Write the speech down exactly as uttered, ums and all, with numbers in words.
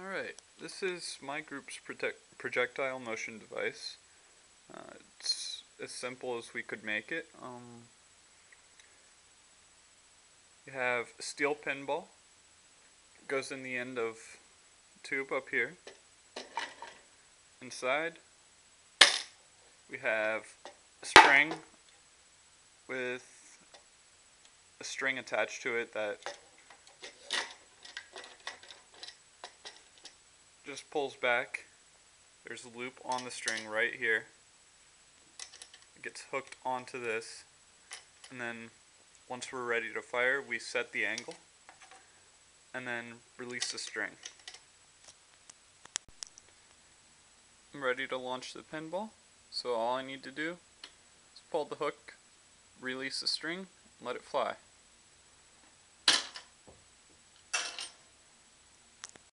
Alright, this is my group's protect projectile motion device. Uh, it's as simple as we could make it. Um, you have a steel pinball. It goes in the end of the tube up here. Inside, we have a spring with a string attached to it that just pulls back. There's a loop on the string right here. It gets hooked onto this, and then once we're ready to fire, we set the angle and then release the string. I'm ready to launch the pinball, so all I need to do is pull the hook, release the string, and let it fly.